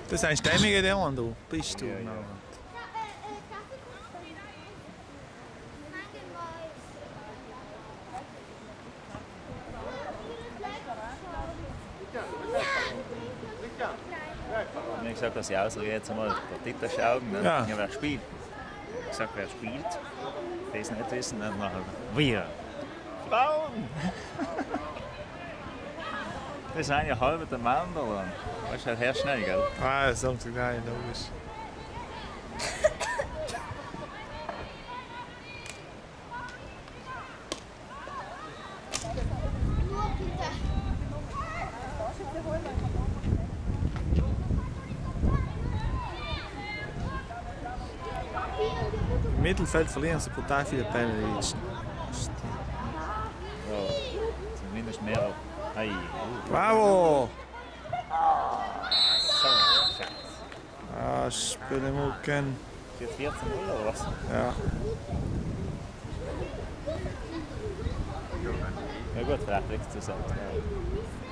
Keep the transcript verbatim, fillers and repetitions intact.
Das ist ein stämmiger Leon, du. Bist du? Ja, ja. Ich habe gesagt, dass ich ausgehe jetzt einmal die Titel schauen, ne? Ja. Ja, wer spielt. Ich habe gesagt, wer spielt. Das nicht wissen, dann machen wir. Frauen! Das sind ja halbe der Mandel. Das ist halt sehr schnell, gell? Ah, das ist gleich, logisch. Im Mittelfeld verlieren sie brutal viele Bälle. Ja, zumindest mehr. Hey. Bravo! So, Schatz. Ah, Spielemucken. Jetzt vierzehn null oder was? Ja. Ja gut, vielleicht kriegst du es auch.